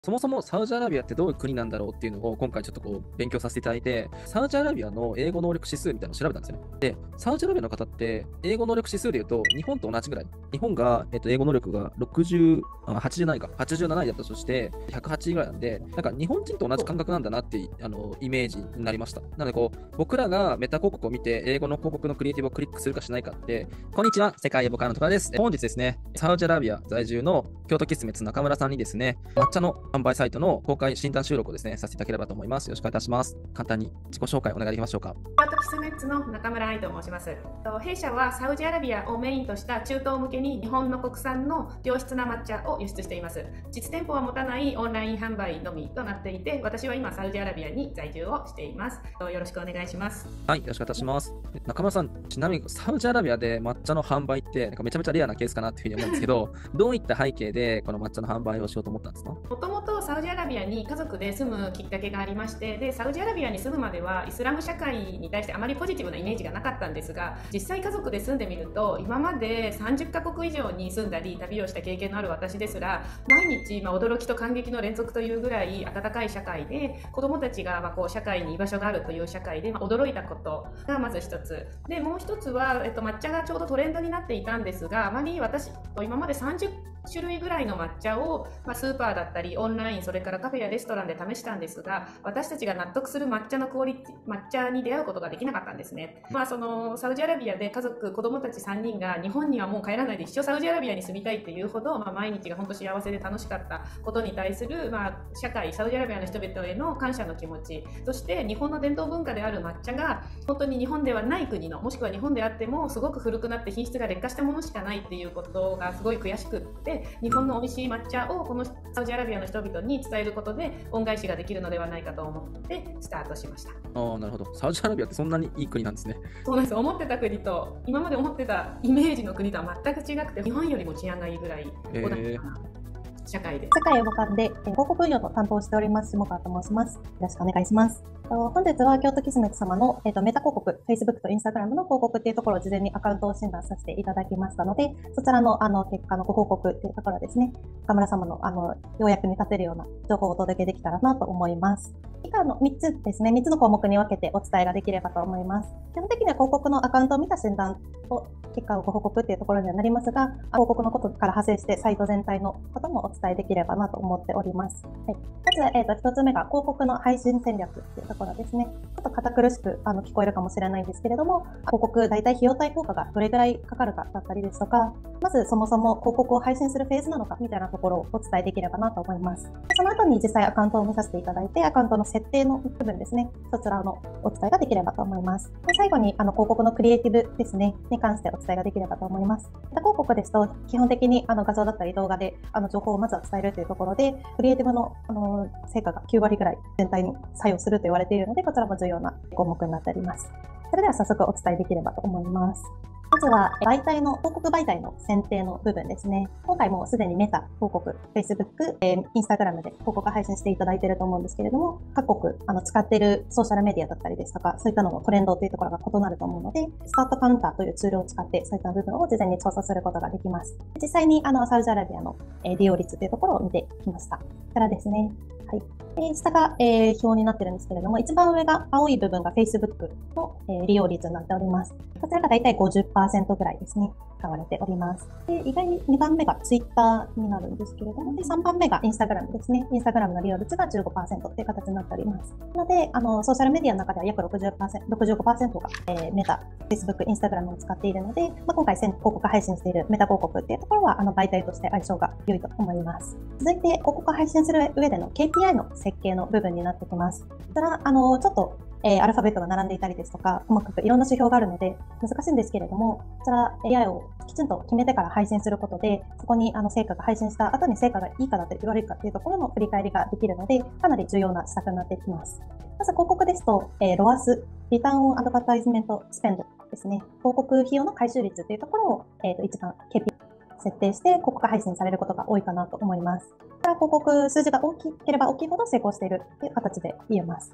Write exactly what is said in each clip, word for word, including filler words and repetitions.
そもそもサウジアラビアってどういう国なんだろうっていうのを今回ちょっとこう勉強させていただいて、サウジアラビアの英語能力指数みたいなのを調べたんですよね。で、サウジアラビアの方って英語能力指数で言うと日本と同じぐらい。日本が、えっと、英語能力がろくじゅう、あ、はちじゅうなないか、はちじゅうなないだったとしてひゃくはちいぐらいなんで、なんか日本人と同じ感覚なんだなっていうあのイメージになりました。なのでこう、僕らがメタ広告を見て英語の広告のクリエイティブをクリックするかしないかって、こんにちは、世界エボカーのところです。本日ですね、サウジアラビア在住の京都キスメツ中村さんにですね、抹茶の販売サイトの公開診断収録をですね、させていただければと思います。よろしくお願いいたします。簡単に自己紹介お願いできましょうか。 京都キスメッツの中村愛と申します。弊社はサウジアラビアをメインとした中東向けに日本の国産の良質な抹茶を輸出しています。実店舗は持たないオンライン販売のみとなっていて、私は今サウジアラビアに在住をしています。よろしくお願いします。 はい、よろしくお願いします。中村さん、ちなみにサウジアラビアで抹茶の販売ってなんかめちゃめちゃレアなケースかなっていうふうに思うんですけど、どういった背景でこの抹茶の販売をしようと思ったんですか？ もともとサウジアラビアに家族で住むきっかけがありまして、でサウジアラビアに住むまではイスラム社会に対してあまりポジティブなイメージがなかったんですが、実際家族で住んでみると今までさんじゅっかこく以上に住んだり旅をした経験のある私ですら、毎日、まあ、驚きと感激の連続というぐらい温かい社会で、子どもたちがまあこう社会に居場所があるという社会で、まあ、驚いたことがまず一つで、もう一つは、えっと、抹茶がちょうどトレンドになっていたんですが、あまり私今までさんじゅっしゅるいぐらいの抹茶を、まあ、スーパーだったりオンライン、それからカフェやレストランで試したんですが、私たちが納得する抹茶のクオリティ抹茶に出会うことができなかったんですね。まあ、そのサウジアラビアで家族子供たちさんにんが日本にはもう帰らないで一生サウジアラビアに住みたいっていうほど、まあ、毎日が本当幸せで楽しかったことに対する、まあ、社会サウジアラビアの人々への感謝の気持ち、そして日本の伝統文化である抹茶が本当に日本ではない国の、もしくは日本であってもすごく古くなって品質が劣化したものしかないっていうことがすごい悔しくって、日本の美味しい抹茶をこのサウジアラビアの人々に伝えることで恩返しができるのではないかと思ってスタートしました。 ああ、なるほど。サウジアラビアってそんなにいい国なんですね。 そうなんです。思ってた国と今まで思ってたイメージの国とは全く違くて、日本よりも治安がいいぐらい穏やかな社会で、 世界エボカンで広告分野と担当しております下川と申します。よろしくお願いします。本日は京都キスメツ様の、えー、とメタ広告、Facebook と Instagram の広告っていうところを事前にアカウントを診断させていただきましたので、そちらのあの結果のご報告っていうところですね、岡村様のあの要約に立てるような情報をお届けできたらなと思います。以下のみっつですね、みっつの項目に分けてお伝えができればと思います。基本的には広告のアカウントを見た診断と結果をご報告っていうところにはなりますが、広告のことから派生してサイト全体のこともお伝えできればなと思っております。はい、まず、えーと、ひとつめが広告の配信戦略っていうところですね。ちょっと堅苦しくあの聞こえるかもしれないんですけれども、広告大体費用対効果がどれぐらいかかるかだったりですとか、まずそもそも広告を配信するフェーズなのかみたいなところをお伝えできればなと思います。その後に実際アカウントを見させていただいて、アカウントの設定の部分ですね、そちらのお伝えができればと思います。で最後にあの広告のクリエイティブですね、に関してお伝えができればと思います。広告ですと、基本的にあの画像だったり動画であの情報をまずは伝えるというところで、クリエイティブの、あの成果がきゅうわりぐらい全体に作用すると言われているので、こちらも重要な項目になっております。それでは早速お伝えできればと思います。まずは媒体の、広告媒体の選定の部分ですね。今回もすでにメタ、広告、Facebook、えー、Instagram で広告配信していただいていると思うんですけれども、各国あの使っているソーシャルメディアだったりですとか、そういったののトレンドというところが異なると思うので、スタートカウンターというツールを使って、そういった部分を事前に調査することができます。実際にあのサウジアラビアの、えー、利用率というところを見てきました。こちらですね。はい。で下が、えー、表になってるんですけれども、一番上が青い部分が Facebook の、えー、利用率になっております。こちらがだいたい ごじゅっパーセント ぐらいですね、使われております。で意外ににばんめが Twitter になるんですけれども、でさんばんめが Instagram ですね。Instagram の利用率が じゅうごパーセント という形になっております。なので、あのソーシャルメディアの中では約 ろくじゅっパーセント、ろくじゅうごパーセント が、えー、メタ、Facebook、Instagram を使っているので、まあ、今回広告配信しているメタ広告っていうところはあの媒体として相性が良いと思います。続いて、広告配信する上での ケーピーアイ の設計の部分になってきます。こちら、あの、ちょっと、えー、アルファベットが並んでいたりですとか、細かくいろんな指標があるので難しいんですけれども、こちら エーアイ をきちんと決めてから配信することで、そこにあの成果が配信した後に成果がいいかだったり悪いかというところの振り返りができるので、かなり重要な施策になってきます。まず広告ですと、えー、ロアス、リターンオンアドバタイズメントスペンドですね。広告費用の回収率というところを、えー、と一番 ケーピーアイ設定して広告配信されることが多いかなと思います。これは広告数字が大きければ大きいほど成功しているという形で言えます。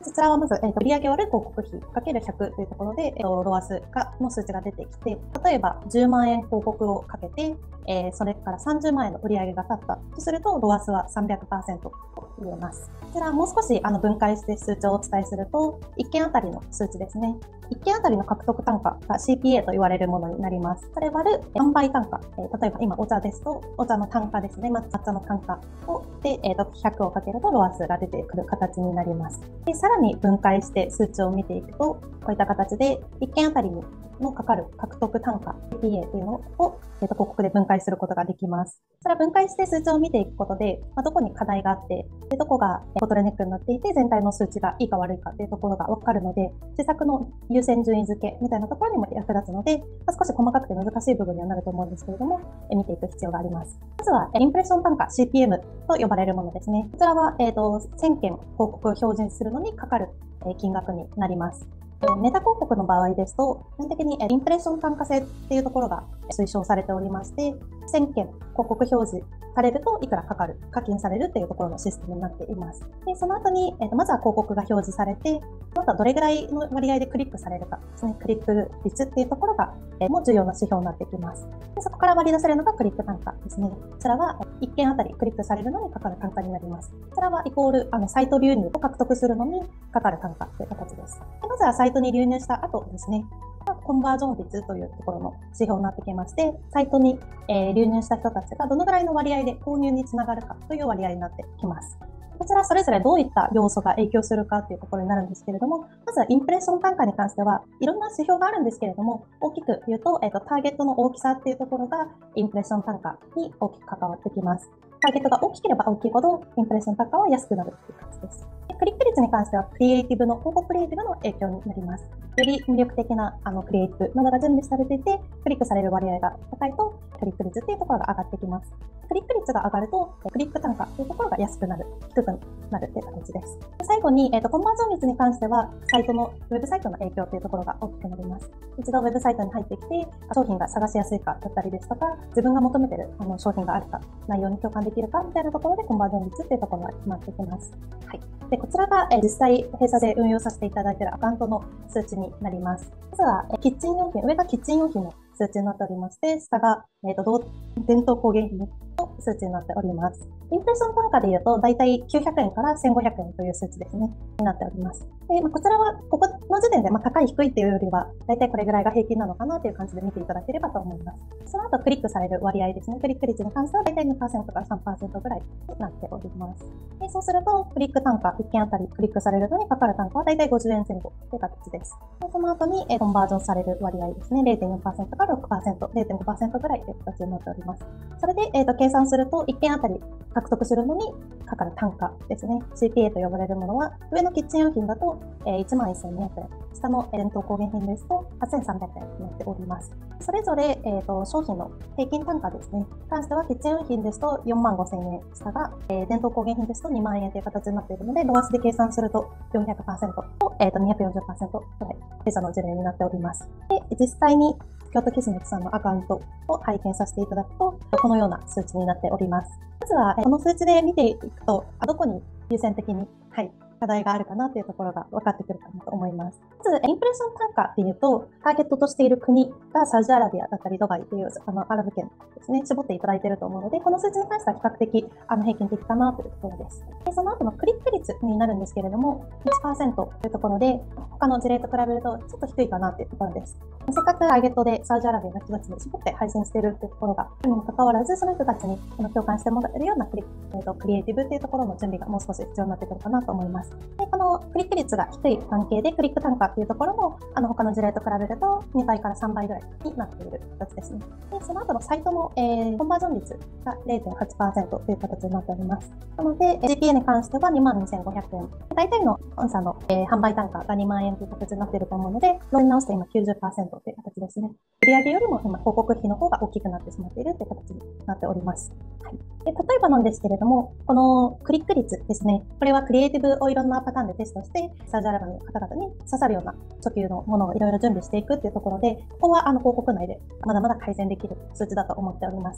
そちらはまず、えーと、売上割る広告費かけるひゃくというところで、えーと、ロアスがの数値が出てきて、例えばじゅうまんえん広告をかけて、えー、それからさんじゅうまんえんの売上が立ったとすると、ロアスは さんびゃくパーセント と言えます。こちらもう少しあの分解して数値をお伝えすると、いっけんあたりの数値ですね。いっけんあたりの獲得単価が シーピーエー と言われるものになります。それ割る販売単価。えー、例えば今お茶ですと、お茶の単価ですね。抹茶の単価をで、えーと、ひゃくをかけるとロアスが出てくる形になります。で、さらに分解して数値を見ていくと、こういった形でいっけんあたりにのかかる獲得単価 シーピーエー というのを、えーと、広告で分解することができます。それは分解して数値を見ていくことで、まあ、どこに課題があって、でどこがボトルネックになっていて、全体の数値がいいか悪いかというところがわかるので、施策の優先順位付けみたいなところにも役立つので、まあ、少し細かくて難しい部分にはなると思うんですけれども、え見ていく必要があります。まずは、インプレッション単価 シーピーエム と呼ばれるものですね。こちらは、えーと、せんけん広告を表示するのにかかる金額になります。メタ広告の場合ですと、基本的にインプレッション単価制っていうところが推奨されておりまして、せんけん広告表示されるといくらかかる、課金されるっていうところのシステムになっています。で、その後に、えーと、まずは広告が表示されて、その後はどれぐらいの割合でクリックされるかですね、クリック率っていうところが、えー、も重要な指標になってきます。で、そこから割り出されるのがクリック単価ですね。こちらはいっけんあたりクリックされるのにかかる単価になります。こちらはイコール、あの、サイト流入を獲得するのにかかる単価という形です。で、まずはサイトに流入した後ですね、コンバージョン率というところの指標になってきまして、サイトに、えー、流入した人たちがどのぐらいの割合で購入につながるかという割合になってきます。こちらそれぞれどういった要素が影響するかというところになるんですけれども、まずはインプレッション単価に関してはいろんな指標があるんですけれども、大きく言うと、えーと、ターゲットの大きさっていうところがインプレッション単価に大きく関わってきます。ターゲットが大きければ大きいほどインプレッション単価は安くなるという感じです。クリック率に関してはクリエイティブの、広告クリエイティブの影響になります。より魅力的なあのクリエイティブなどが準備されていて、クリックされる割合が高いと、クリック率っていうところが上がってきます。クリック率が上がると、クリック単価というところが安くなる、低くなるという形です。最後に、えーと、コンバージョン率に関しては、サイトの、ウェブサイトの影響というところが大きくなります。一度ウェブサイトに入ってきて、商品が探しやすいかだったりですとか、自分が求めているあの商品があるか、内容に共感できるかみたいなところでコンバージョン率っていうところが決まってきます。はい。で、こちらが、えー、実際、弊社で運用させていただいているアカウントの数値になります。まずは、えー、キッチン用品、上がキッチン用品の数値になっておりまして、下が、えーと、伝統工芸品の数値になっております。インプレッション単価で言うと、だいたいきゅうひゃくえんからせんごひゃくえんという数値ですね、になっております。で、まあ、こちらは、ここの時点で、まあ、高い低いっていうよりは、だいたいこれぐらいが平均なのかなという感じで見ていただければと思います。その後、クリックされる割合ですね。クリック率に関しては、だいたい にパーセント から さんパーセント ぐらいになっております。で、そうすると、クリック単価、いっけんあたりクリックされるのにかかる単価はだいたいごじゅうえんぜん後という形です。で、その後に、えー、コンバージョンされる割合ですね。れいてんよんパーセント から ろくパーセント、れいてんごパーセント ぐらいという形になっております。それで、えーと、計算すると、いっけんあたり獲得するのにかかる単価ですね。シーピーエー と呼ばれるものは、上のキッチン用品だと、えー、いちまんせんにひゃくえん、下の伝統工芸品ですとはっせんさんびゃくえんとなっております。それぞれ、えーと、商品の平均単価ですね。に関しては、キッチン用品ですとよんまんごせんえん、下が、えー、伝統工芸品ですとにまんえんという形になっているので、ロアスで計算すると よんひゃくパーセント と、えーと、にひゃくよんじゅっパーセント くらい、弊社の事例になっております。で、実際に、京都キスメツさんのアカウントを拝見させていただくと、このような数値になっております。まずは、この数値で見ていくと、どこに優先的に、はい、課題があるかなというところが分かってくるかなと思います。まず、インプレッション単価っていうと、ターゲットとしている国がサウジアラビアだったりドバイというあのアラブ圏ですね、絞っていただいていると思うので、この数値に関しては比較的あの平均的かなというところです。で、その後のクリック率になるんですけれども、いちパーセント というところで、他の事例と比べるとちょっと低いかなというところです。せっかくターゲットでサウジアラビアの人たちに絞って配信しているというところがあるにもかかわらず、その人たちに共感してもらえるようなクリ,、えー、とクリエイティブというところの準備がもう少し必要になってくるかなと思います。で、このクリック率が低い関係でクリック単価というところもあの他の事例と比べるとにばいからさんばいぐらいになっている形ですね。で、その後のサイトの、えー、コンバージョン率が れいてんはちパーセント という形になっております。なので、ジーピーエー に関しては にまんにせんごひゃくえん。大体の御社の、えー、販売単価がにまんえんという形になっていると思うので、ローに直して今 きゅうじゅっパーセント という形ですね。売上よりも今広告費の方が大きくなってしまっているという形になっております。はい、で例えばなんですけれども、このクリック率ですね。これはクリエイティブをいろんなパターンでテストして、サウジアラビアの方々に刺さるような訴求のものをいろいろ準備していくっていうところで、ここはあの広告内でまだまだ改善できる数値だと思っております。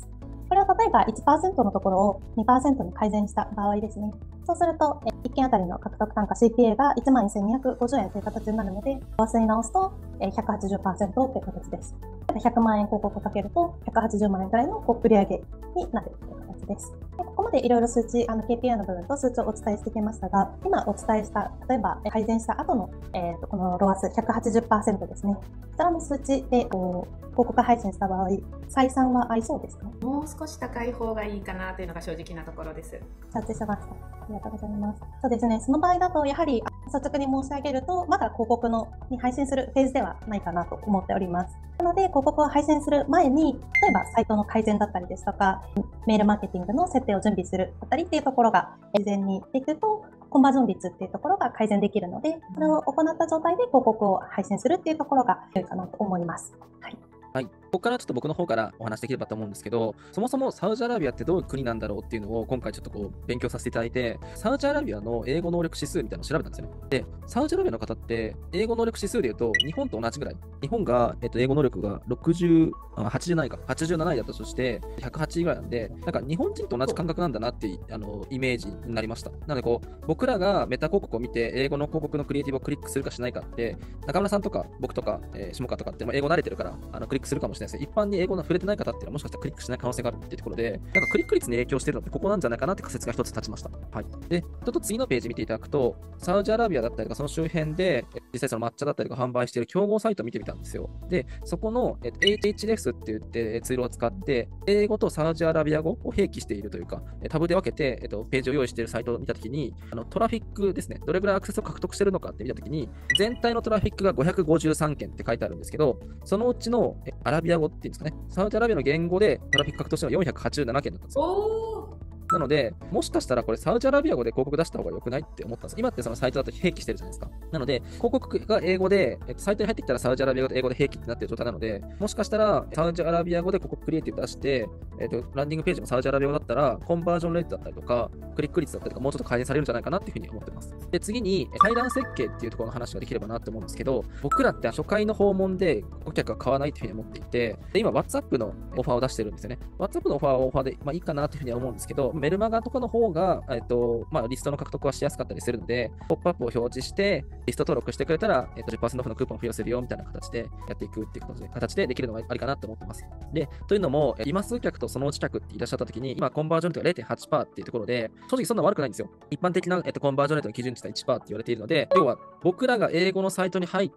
これは例えばいちパーセントのところを にパーセント に改善した場合ですね。そうすると、いっけんあたりの獲得単価 シーピーエー が いちまんせんにひゃくごじゅうえんという形になるので、和数に直すと ひゃくはちじゅっパーセント という形です。ひゃくまんえん広告をかけるとひゃくはちじゅうまんえんくらいの売上になるという形です。でここまでいろいろ数値、あの ケーピーアイ の部分と数値をお伝えしてきましたが、今お伝えした、例えば改善した後の、えー、とこのロアス ひゃくはちじゅっパーセント ですね。こちらの数値でこう広告配信した場合、採算は合いそうですか？ もう少し高い方がいいかなというのが正直なところです。 承知しました。ありがとうございます。そうですね。その場合だと、やはり率直に申し上げると、まだ広告のに配信するフェーズではないかなと思っております。なので、広告を配信する前に、例えばサイトの改善だったりですとか、メールマーケティングの設定を準備するだったりっていうところが事前にできると、コンバージョン率っていうところが改善できるので、それを行った状態で広告を配信するっていうところが良いかなと思います。はい。 はい、ここからちょっと僕の方からお話できればと思うんですけど、そもそもサウジアラビアってどういう国なんだろうっていうのを今回ちょっとこう勉強させていただいて、サウジアラビアの英語能力指数みたいなのを調べたんですよね。で、サウジアラビアの方って英語能力指数でいうと日本と同じぐらい。日本が、えっと、英語能力がろくじゅう、あ、はちじゅうなないか、はちじゅうなないだったとしてひゃくはちいぐらいなんで、なんか日本人と同じ感覚なんだなっていうあのイメージになりました。なのでこう、僕らがメタ広告を見て英語の広告のクリエイティブをクリックするかしないかって、中村さんとか僕とか、えー、下川とかって英語慣れてるからあのクリックするかもしれないですけど、一般に英語の触れてない方っていうのはもしかしたらクリックしない可能性があるっていうところで、なんかクリック率に影響しているのってここなんじゃないかなって仮説が一つ立ちました。はい。で、ちょっと次のページ見ていただくと、サウジアラビアだったりとかその周辺で、実際その抹茶だったりとか販売している競合サイトを見てみたんですよ。で、そこの、えっと、エイチエイチエス って言ってツールを使って、英語とサウジアラビア語を併記しているというか、タブで分けて、えっと、ページを用意しているサイトを見たときに、あのトラフィックですね、どれぐらいアクセスを獲得しているのかって見たときに、全体のトラフィックがごひゃくごじゅうさんけんって書いてあるんですけど、そのうちのアラビア語っていうんですかね、サウジアラビアの言語でトラフィック獲得したのがよんひゃくはちじゅうななけんだったんですよ。 おーなので、もしかしたらこれサウジアラビア語で広告出した方が良くないって思ったんです。今ってそのサイトだと併記してるじゃないですか。なので、広告が英語で、えっと、サイトに入ってきたらサウジアラビア語と英語で併記ってなってる状態なので、もしかしたらサウジアラビア語で広告クリエイティブ出して、えっと、ランディングページもサウジアラビア語だったら、コンバージョンレートだったりとか、クリック率だったりとか、もうちょっと改善されるんじゃないかなっていうふうに思ってます。で、次に、対談設計っていうところの話ができればなと思うんですけど、僕らって初回の訪問で顧客が買わないっていうふうに思っていて、で今、WhatsApp のオファーを出してるんですよね。WhatsApp のオファーはオファーで、まあ、いいかなっていうふうには思うんですけど、メルマガとかの方が、えっとまあ、リストの獲得はしやすかったりするので、ポップアップを表示して、リスト登録してくれたら、えっと、じゅっパーセントオフのクーポンを付与するよみたいな形でやっていくっていうことで、形でできるのがありかなと思ってます。で、というのも、今数客とそのうち客っていらっしゃったときに、今、コンバージョンレートが れいてんはちパーセント っていうところで、正直そんな悪くないんですよ。一般的な、えっと、コンバージョンレートの基準値は いちパーセント って言われているので、要は僕らが英語のサイトに入って、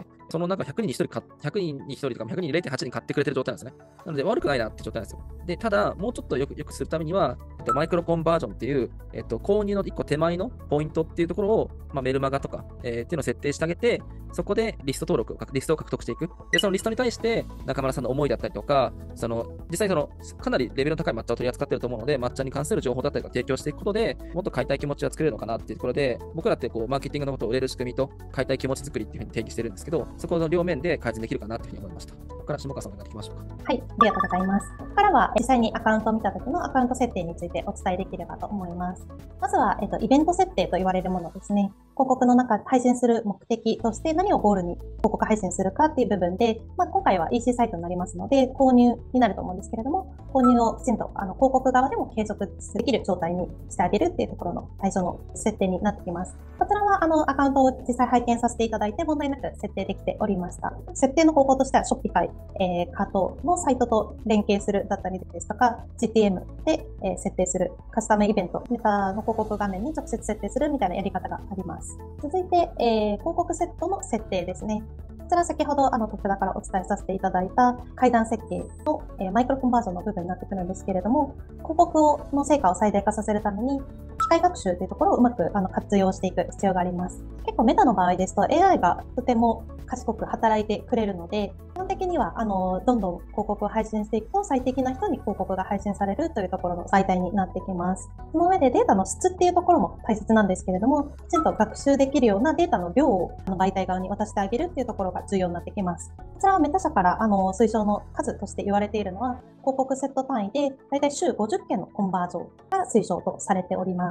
その中ひゃくにんにひとりか、ひゃくにんにひとりとかひゃくにんに れいてんはち 人買ってくれてる状態なんですね。なので悪くないなって状態なんですよ。で、ただ、もうちょっとよくよくするためには、えっと、マイクロコンバージョンっていう、えっと、購入のいっこ手前のポイントっていうところを、まあ、メルマガとか、えー、っていうのを設定してあげて、そこでリスト登録、リストを獲得していく。で、そのリストに対して中村さんの思いだったりとか、その実際そのかなりレベルの高い抹茶を取り扱っていると思うので、抹茶に関する情報だったりとか提供していくことで、もっと買いたい気持ちが作れるのかなっていうところで、僕らってこうマーケティングのことを売れる仕組みと買いたい気持ち作りっていうふうに定義してるんですけど、そこの両面で改善できるかなというふうに思いました。ここから下川さんお願いできましょうか。 はい、ありがとうございます。ここからは実際にアカウントを見た時のアカウント設定についてお伝えできればと思います。まずは、えっと、イベント設定と言われるものですね。広告の中、配信する目的として何をゴールに広告配信するかっていう部分で、まあ、今回は イーシー サイトになりますので、購入になると思うんですけれども、購入をきちんとあの広告側でも継続できる状態にしてあげるっていうところの対象の設定になってきます。こちらはあのアカウントを実際拝見させていただいて問題なく設定できておりました。設定の方法としては Shopify、えー、カートのサイトと連携するだったりですとか、ジーティーエム で、えー、設定するカスタムイベント、メタの広告画面に直接設定するみたいなやり方があります。続いて、えー、広告セットの設定ですね。こちら先ほどあのこちらからお伝えさせていただいた階段設計の、えー、マイクロコンバージョンの部分になってくるんですけれども、広告をの成果を最大化させるために機械学習というところをうまくあの活用していく必要があります。結構メタの場合ですと エーアイ がとても賢く働いてくれるので、基本的にはあのどんどん広告を配信していくと最適な人に広告が配信されるというところの媒体になってきます。その上でデータの質っていうところも大切なんですけれども、きちんと学習できるようなデータの量をあの媒体側に渡してあげるっていうところが重要になってきます。こちらはメタ社からあの推奨の数として言われているのは、広告セット単位でだいたい週ごじゅっけんのコンバージョンが推奨とされております。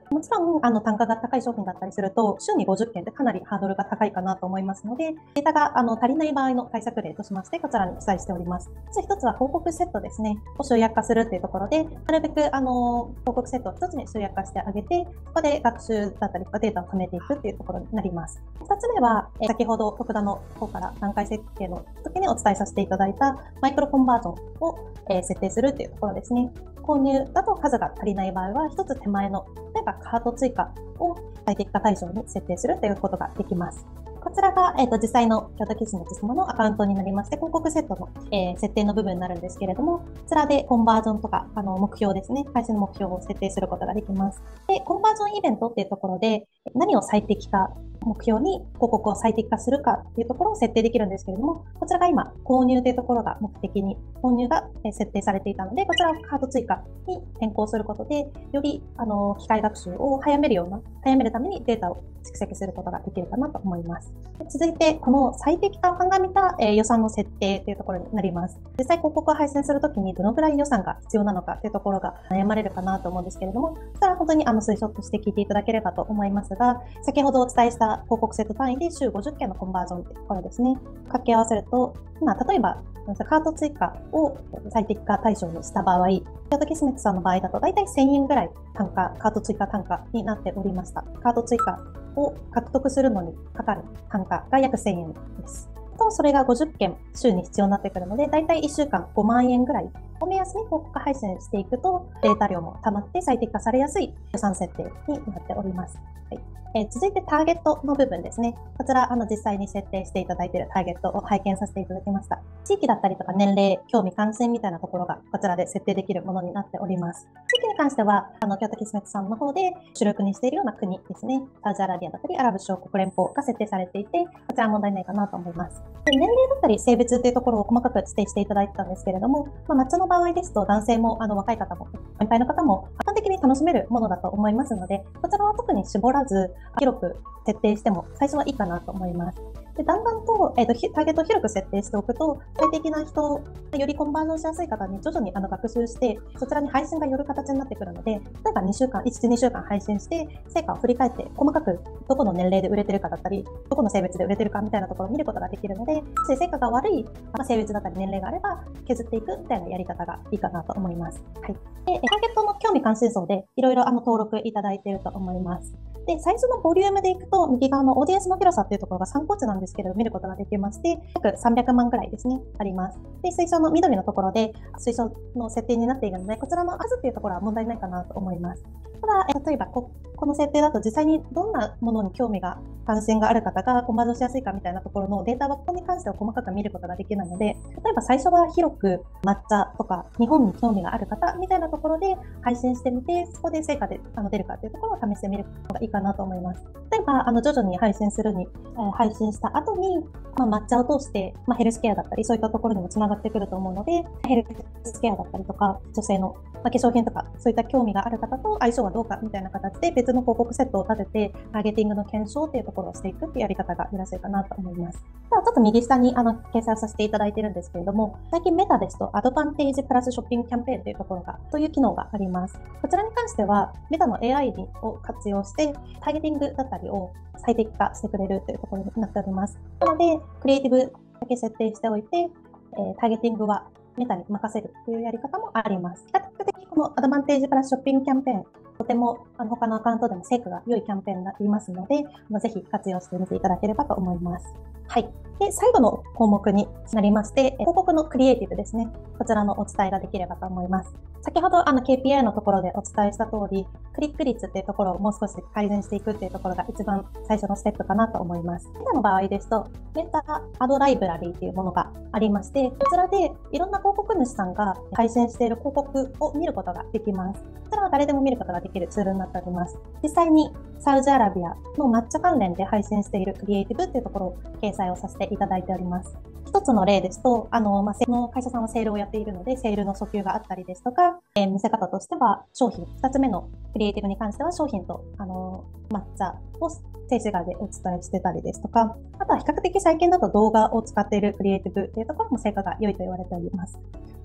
もちろん、あの、単価が高い商品だったりすると、週にごじゅっけんってかなりハードルが高いかなと思いますので、データが、あの、足りない場合の対策例としまして、こちらに記載しております。まず一つは広告セットですね、を集約化するっていうところで、なるべく、あの、広告セットを一つに集約化してあげて、そこで学習だったりとかデータを貯めていくっていうところになります。二つ目は、え先ほど徳田の方から段階設計の時にお伝えさせていただいたマイクロコンバージョンを、えー、設定するっていうところですね。購入だと数が足りない場合は、一つ手前の、例えばカート追加を最適化対象に設定するということができます。こちらが、えー、と実際の京都キスメツ様のアカウントになりまして、広告セットの、えー、設定の部分になるんですけれども、こちらでコンバージョンとか、あの、目標ですね、配信の目標を設定することができます。で、コンバージョンイベントっていうところで、何を最適化、目標に広告を最適化するかっていうところを設定できるんですけれども、こちらが今、購入というところが目的に、購入が設定されていたので、こちらをカード追加に変更することで、より、あの、機械学習を早めるような、早めるためにデータを蓄積することができるかなと思います。続いて、この最適化を鑑みた、えー、予算の設定というところになります。実際広告を配信するときにどのくらい予算が必要なのかというところが悩まれるかなと思うんですけれども、それは本当にあの推奨として聞いていただければと思いますが、先ほどお伝えした広告セット単位で週ごじゅっけんのコンバージョンというところですね。掛け合わせると、今、例えば、カート追加を最適化対象にした場合、京都キスメッツさんの場合だと大体せんえんぐらい単価、カート追加単価になっておりました。カート追加を獲得するのにかかる単価が約せんえんです。と、それがごじゅっけん週に必要になってくるので、大体いっしゅうかんごまんえんぐらいを目安に広告配信していくと、データ量も溜まって最適化されやすい予算設定になっております。はい。えー、続いてターゲットの部分ですね。こちら、あの、実際に設定していただいているターゲットを拝見させていただきました。地域だったりとか年齢、興味関心みたいなところがこちらで設定できるものになっております。地域に関しては、あの、京都キスメッツさんの方で主力にしているような国ですね。サウジアラビアだったり、アラブ首長国連邦が設定されていて、こちらは問題ないかなと思います。で、年齢だったり性別というところを細かく指定していただいてたんですけれども、まあ、夏の場合ですと男性も、あの、若い方も、年配の方も、一般的に楽しめるものだと思いますので、こちらは特に絞らず、広く設定しても最初はいいかなと思います。で、だんだんと、えっと、ターゲットを広く設定しておくと、最適な人、よりコンバージョンしやすい方に徐々にあの学習して、そちらに配信が寄る形になってくるので、例えばにしゅうかん、いち、にしゅうかん配信して、成果を振り返って、細かくどこの年齢で売れてるかだったり、どこの性別で売れてるかみたいなところを見ることができるので、成果が悪い、まあ、性別だったり年齢があれば、削っていくみたいなやり方がいいかなと思います。はい。で、ターゲットの興味関心層で、いろいろあの登録いただいていると思います。で、サイズのボリュームでいくと、右側のオーディエンスの広さっていうところが参考値なんですけれど、見ることができまして、約さんびゃくまんぐらいですね、あります。で、推奨の緑のところで、推奨の設定になっているので、こちらの数っていうところは問題ないかなと思います。ただ、例えばこ、この設定だと実際にどんなものに興味が、関心がある方がコンバージョンしやすいかみたいなところのデータはここに関しては細かく見ることができないので、例えば最初は広く抹茶とか日本に興味がある方みたいなところで配信してみて、そこで成果であの出るかというところを試してみるのがいいかなと思います。例えば、あの徐々に配信するに、えー、配信した後に、まあ、抹茶を通して、まあ、ヘルスケアだったり、そういったところにもつながってくると思うので、ヘルスケアだったりとか、女性の、まあ、化粧品とか、そういった興味がある方と相性はどうかみたいな形で別の広告セットを立てて、ターゲティングの検証っていうところをしていくっていうやり方がよろしいかなと思います。ではちょっと右下にあの掲載させていただいているんですけれども、最近メタですとアドバンテージプラスショッピングキャンペーンというところが、という機能があります。こちらに関しては、メタの エーアイ を活用して、ターゲティングだったりを最適化してくれるというところになっております。なので、クリエイティブだけ設定しておいて、えー、ターゲティングはメタに任せるというやり方もあります。比較的このアドバンテージプラスショッピングキャンペーン、とてもあの他のアカウントでも成果が良いキャンペーンになっていますので、ぜひ活用してみていただければと思います。はい。で、最後の項目になりまして、広告のクリエイティブですね。こちらのお伝えができればと思います。先ほどあの ケーピーアイ のところでお伝えした通り、クリック率っていうところをもう少し改善していくっていうところが一番最初のステップかなと思います。メタの場合ですと、メタアドライブラリーっていうものがありまして、こちらでいろんな広告主さんが配信している広告を見ることができます。こちらは誰でも見ることができるツールになっております。実際にサウジアラビアの抹茶関連で配信しているクリエイティブっていうところを掲載をさせていただいております。一つの例ですと、あの、まあ、の会社さんはセールをやっているので、セールの訴求があったりですとか、えー、見せ方としては商品、二つ目のクリエイティブに関しては商品と、あの、抹茶を静止画でお伝えしてたりですとか、あとは比較的最近だと動画を使っているクリエイティブというところも成果が良いと言われております。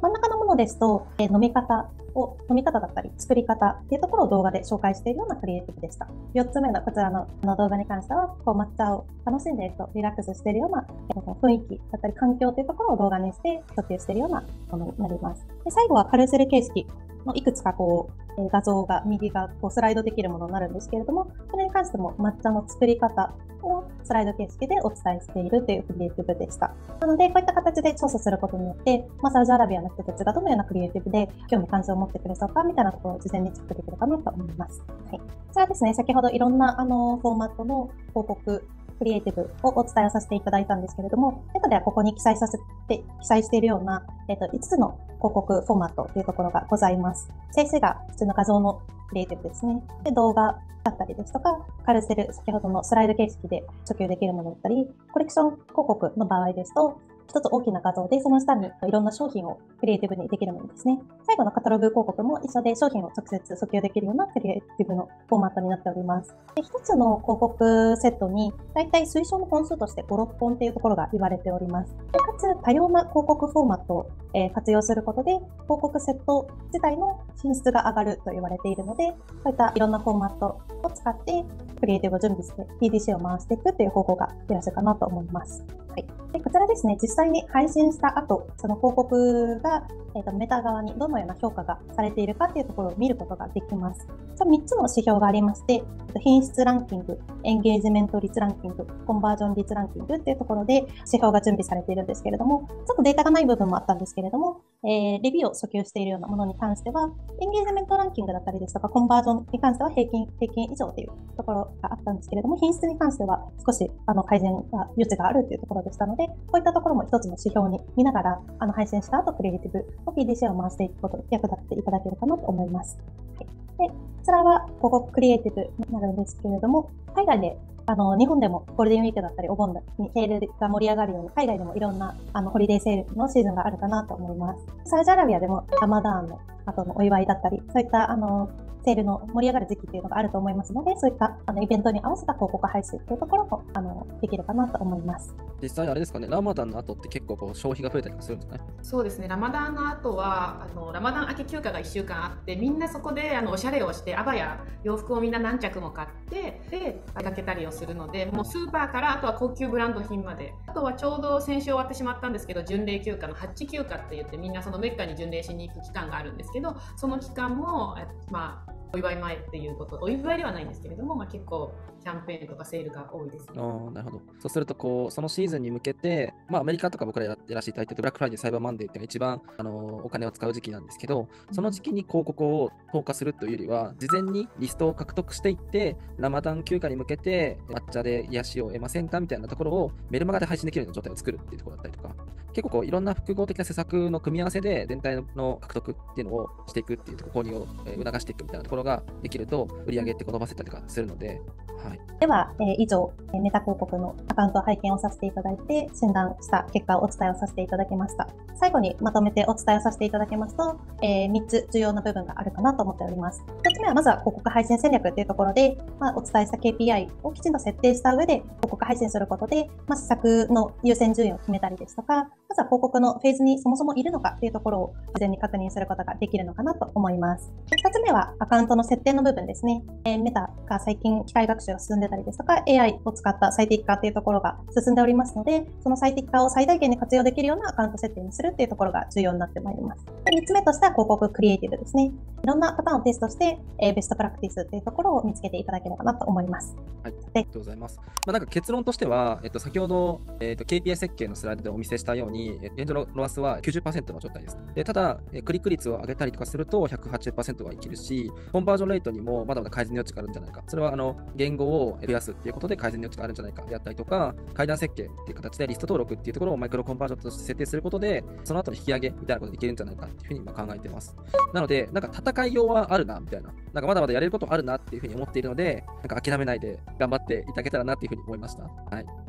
真ん中のものですと、えー、飲み方を、飲み方だったり作り方っていうところを動画で紹介しているようなクリエイティブでした。よっつめのこちらのあの動画に関しては、こう抹茶を楽しんでいるとリラックスしているような、えー、雰囲気だったり環境というところを動画にして訴求しているようなものになります。で、最後はカルーセル形式のいくつかこう、えー、画像が右がこうスライドできるものになるんですけれども、それに関しても抹茶の作り方をスライド形式でお伝えしているというクリエイティブでした。なので、こういった形で調査することによって、まあ、サウジアラビアの人たちがどのようなクリエイティブで興味関心を持ってくれそうかみたいなところを事前にチェックできるかなと思います。はい。こちらですね、先ほどいろんなあのフォーマットの広告、クリエイティブをお伝えさせていただいたんですけれども、ネットではここに記載させて、記載しているような、えっと、いつつの広告フォーマットというところがございます。生成が普通の画像のクリエイティブですね。で、動画だったりですとか、カルーセル、先ほどのスライド形式で訴求できるものだったり、コレクション広告の場合ですと、一つ大きな画像で、その下にいろんな商品をクリエイティブにできるものですね。最後のカタログ広告も一緒で商品を直接訴求できるようなクリエイティブのフォーマットになっております。で、一つの広告セットに、だいたい推奨の本数としてご、ろっぽんっていうところが言われております。でかつ、多様な広告フォーマットを、えー、活用することで、広告セット自体の品質が上がると言われているので、こういったいろんなフォーマットを使って、クリエイティブを準備して ピーディーシー を回していくという方法が手やすいかなと思います。はい。で、こちらですね、実際に配信した後、その広告が、えーと、メタ側にどのような評価がされているかというところを見ることができます。そのみっつの指標がありまして、品質ランキング、エンゲージメント率ランキング、コンバージョン率ランキングっていうところで指標が準備されているんですけれども、ちょっとデータがない部分もあったんですけれども、えー、レビューを訴求しているようなものに関しては、エンゲージメントランキングだったりですとか、コンバージョンに関しては平均、平均以上というところがあったんですけれども、品質に関しては少しあの改善が余地があるというところでしたので、こういったところも一つの指標に見ながら、あの配信した後、クリエイティブの ピーディーシー を回していくことに役立っていただけるかなと思います。はい、で、こちらは広告クリエイティブになるんですけれども、海外であの、日本でもゴールデンウィークだったりお盆にセールが盛り上がるように、海外でもいろんなあのホリデーセールのシーズンがあるかなと思います。サウジアラビアでもラマダーンの後のお祝いだったり、そういったあの、セールの盛り上がる時期っていうのがあると思いますので、そういったあのイベントに合わせた広告配信というところもあのできるかなと思います。 実際あれですかね、ラマダンの後って結構こう消費が増えたりするんですかね。 そうですね、ラマダンの後はあのラマダン明け休暇がいっしゅうかんあって、みんなそこであのおしゃれをしてアバや洋服をみんな何着も買ってで出かけたりをするので、もうスーパーからあとは高級ブランド品まで、あとはちょうど先週終わってしまったんですけど、巡礼休暇のハッチ休暇って言って、みんなそのメッカに巡礼しに行く期間があるんですけど、その期間もまあお祝い前っていうこと、お祝いではないんですけれども、まあ、結構キャンペーンとかセールが多いです、ね。 ああ、なるほど。そうするとこう、そのシーズンに向けて、まあ、アメリカとか僕らやらせていただいているブラックフライデー、サイバーマンデーっていうのが一番、あのお金を使う時期なんですけど、その時期に広告を投下するというよりは、事前にリストを獲得していって、ラマダン休暇に向けて抹茶で癒しを得ませんかみたいなところをメルマガで配信できるような状態を作るっていうところだったりとか、結構こういろんな複合的な施策の組み合わせで全体の獲得っていうのをしていくっていうところ、購入を促していくみたいなところができると、売り上げって伸ばせたりとかするので、はい、 では、えー、以上、メタ広告のアカウントを拝見をさせていただいて、診断した結果をお伝えをさせていただきました。最後にまとめてお伝えをさせていただきますと、えー、みっつ重要な部分があるかなと思っております。ひとつめはまずは広告配信戦略というところで、まあ、お伝えした ケーピーアイ をきちんと設定した上で広告配信することで、まあ、施策の優先順位を決めたりですとか、まずは広告のフェーズにそもそもいるのかというところを事前に確認することができるのかなと思います。ふたつめはアカウントの設定の部分ですね。えー、メタが最近機械学習が進んでたりですとか、エーアイ を使った最適化というところが進んでおりますので、その最適化を最大限に活用できるようなアカウント設定にするというところが重要になってまいります。で、みっつめとしては広告クリエイティブですね。いろんなパターンをテストして、えー、ベストプラクティスというところを見つけていただければなと思います。 はい、ありがとうございます。まあ、なんか結論としては、えっと、先ほど、えっと、ケーピーアイ 設計のスライドでお見せしたように、現状のロアスは きゅうじゅっパーセント の状態です。でただ、クリック率を上げたりとかすると ひゃくはちじゅっパーセント はいけるし、コンバージョンレートにもまだまだ改善の余地があるんじゃないか。それはあの言語を増やすっていうことで改善の余地があるんじゃないかであったりとか、階段設計っていう形でリスト登録っていうところをマイクロコンバージョンとして設定することで、その後の引き上げみたいなことでいけるんじゃないかっていうふうに今考えています。なので、なんか戦いようはあるなみたいな、なんかまだまだやれることあるなっていうふうに思っているので、なんか諦めないで頑張っていただけたらなっていうふうに思いました。はい。はい。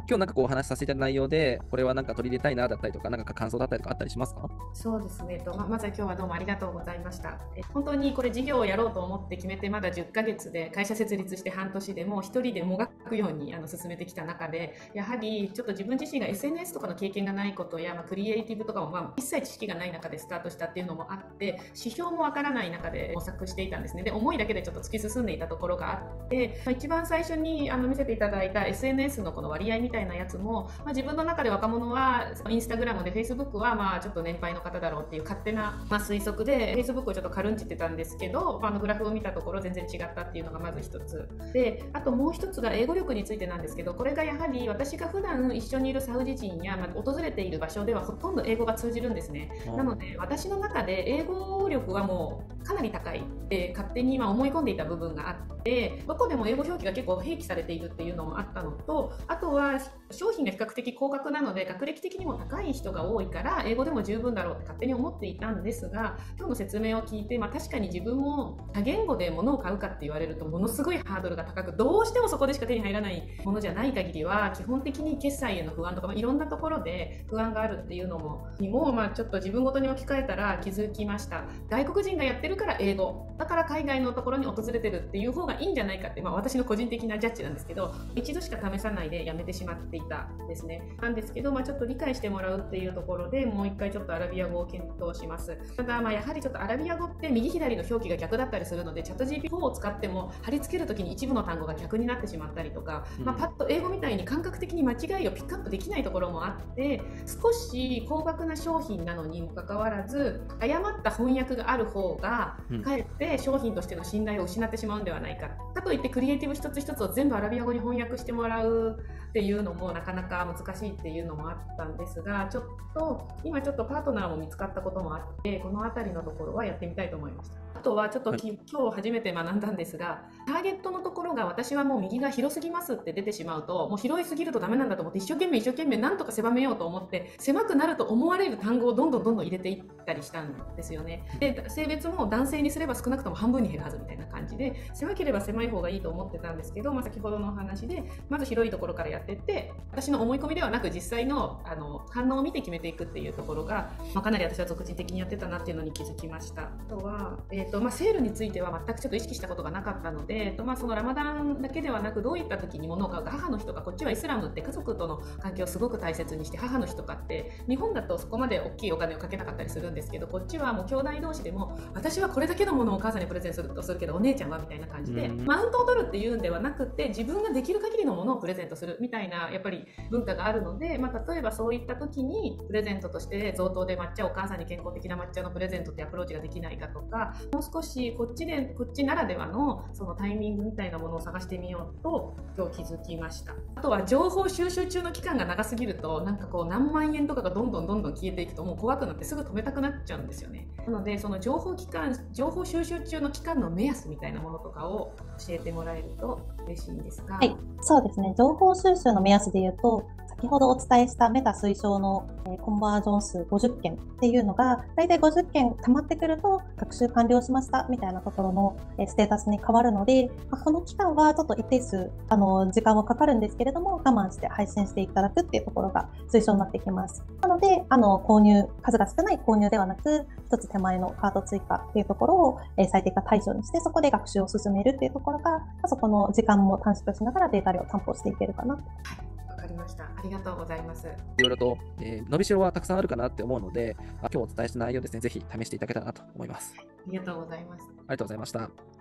今日なんかこうお話しさせていただいた内容で、これはなんか取り入れたいなだったりとか、なんか感想だったりとかあったりしますか？ そうですね、とままずは今日はどうもありがとうございました。え本当にこれ事業をやろうと思って決めてまだじゅっかげつで会社設立して半年でもう一人でもがくようにあの進めてきた中で、やはりちょっと自分自身が エスエヌエス とかの経験がないことや、まあ、クリエイティブとかもまあ一切知識がない中でスタートしたっていうのもあって、指標もわからない中で模索していたんですね。で、思いだけでちょっと突き進んでいたところがあって、まあ、一番最初にあの見せていただいた エスエヌエス のこの割合みたいなやつも、まあ、自分の中で若者はインスタグラムで Facebook はまあちょっと年配の方だろうっていう勝手なまあ推測で Facebook をちょっと軽んじてたんですけど、まあ、あのグラフを見たところ全然違ったっていうのがまず一つで、あともう一つが英語力についてなんですけど、これがやはり私が普段一緒にいるサウジ人や、まあ、訪れている場所ではほとんど英語が通じるんですね。なので私の中で英語力はもうかなり高いって勝手に今思い込んでいた部分があって、どこでも英語表記が結構併記されているっていうのもあったのと、あとは商品が比較的高額なので学歴的にも高い人が多いから英語でも十分だろうって勝手に思っていたんですが、今日の説明を聞いて、まあ、確かに自分も多言語で物を買うかって言われるとものすごいハードルが高く、どうしてもそこでしか手に入らないものじゃない限りは基本的に決済への不安とか、まあ、いろんなところで不安があるっていうのもにも、まあ、ちょっと自分ごとに置き換えたら気づきました。外国人がやってるから英語だから海外のところに訪れてるっていう方がいいんじゃないかって、まあ、私の個人的なジャッジなんですけど、一度しか試さないでやめてしまっていたんですね。なんですけど、まあ、ちょっと理解してもらうっていうところでもう一回ちょっとアラビア語を検討します。ただまあやはりちょっとアラビア語って右左の表記が逆だったりするので、チャット ジーピーティーフォー を使っても貼り付けるときに一部の単語が逆になってしまったりとか、うん、まあ、パッと英語みたいに感覚的に間違いをピックアップできないところもあって、少し高額な商品なのにもかかわらず誤った翻訳がある方がかえって商品としての信頼を失ってしまうんではないか、かといってクリエイティブ一つ一つを全部アラビア語に翻訳してもらうっていうのもなかなか難しいっていうのもあったんですが、ちょっと今ちょっとパートナーも見つかったこともあって、この辺りのところはやってみたいと思いました。あとはちょっと、はい、今日初めて学んだんですが、ターゲットのところが私はもう右が広すぎますって出てしまうと、もう広いすぎるとダメなんだと思って一生懸命一生懸命なんとか狭めようと思って、狭くなると思われる単語をどんどんどんどん入れていったりしたんですよね。で、性別も男性にすれば少なくとも半分に減るはずみたいな感じで、狭ければ狭い方がいいと思ってたんですけど、まあ、先ほどのお話でまず広いところからやっていって、私の思い込みではなく実際 の, あの反応を見て決めていくっていうところが、まあ、かなり私は俗人的にやってたなっていうのに気づきました。あとは、えーとまあ、セールについては全くちょっと意識したことがなかったので、えーとまあ、そのラマダンだけではなくどういった時に物を買うか、母の日とか、こっちはイスラムって家族との関係をすごく大切にして、母の日とかって日本だとそこまで大きいお金をかけなかったりするんですけど、こっちはもう兄弟同士でも私はこれだけのものをお母さんにプレゼントするとするけどお姉ちゃんはみたいな感じでマウントを取るっていうんではなくて、自分ができる限りのものをプレゼントするみたいなやっぱり文化があるので、まあ、例えばそういった時にプレゼントとして贈答で抹茶、お母さんに健康的な抹茶のプレゼントってアプローチができないかとか、もう少しこっちでこっちならではのそのタイミングみたいなものを探してみようと今日気づきました。あとは情報収集中の期間が長すぎると、なんかこう何万円とかがどんどんどんどん消えていくともう怖くなってすぐ止めたくなっちゃうんですよね。なのでその情報期間情報収集中の期間の目安みたいなものとかを教えてもらえると嬉しいんですが。 はい、そうですね。情報収集の目安で言うと、先ほどお伝えしたメタ推奨のコンバージョン数ごじゅっけんっていうのが、だいたいごじゅっけん溜まってくると学習完了しましたみたいなところのステータスに変わるので、この期間はちょっと一定数あの時間はかかるんですけれども、我慢して配信していただくっていうところが推奨になってきます。なので、あの購入、数が少ない購入ではなく、一つ手前のカート追加っていうところを最適化対象にして、そこで学習を進めるっていうところが、そこの時間も短縮しながらデータ量を担保していけるかなと。 わかりました。ありがとうございます。 いろいろと、えー、伸びしろはたくさんあるかなって思うので、今日お伝えした内容ですね、ぜひ試していただけたらなと思います。 ありがとうございます。 ありがとうございました。